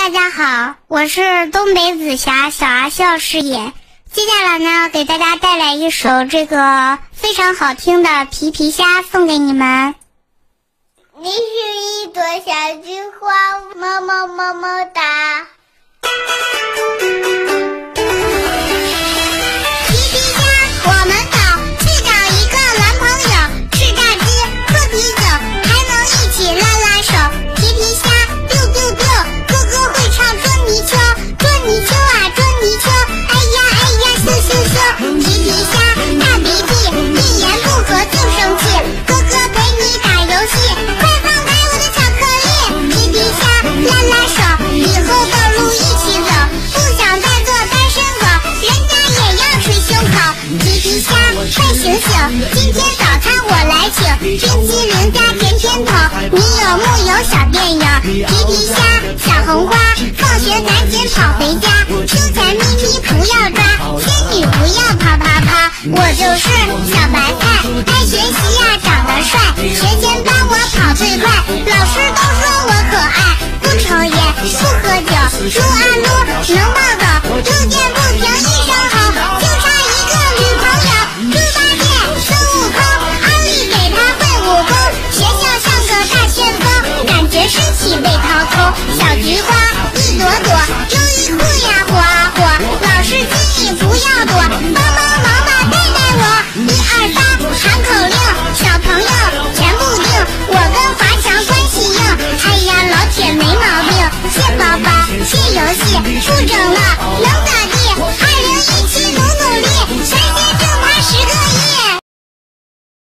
大家好，我是东北紫霞小阿笑饰演。接下来呢，给大家带来一首这个非常好听的《皮皮虾》送给你们。 你是一朵小菊花，么么么么哒。 皮皮虾，我们走，去找一个男朋友，吃炸鸡，喝啤酒，还能一起拉拉手。皮皮虾，biu biu biu，哥哥会唱捉泥鳅，捉泥鳅啊捉泥鳅，哎呀哎呀咻咻咻。皮皮虾，大鼻涕，一言不合就生气，哥哥陪你打游戏，快放开我的巧克力。皮皮虾，拉拉手，以后道路一起走，不想再做单身狗，人家也要捶胸口。皮皮虾，快醒醒，今天早餐我来请，冰淇淋加甜甜筒，你有木有小电影？皮皮虾，小红花，放学赶紧跑回家，秋千咪咪不要抓，仙女不要跑跑跑，我就是小白菜。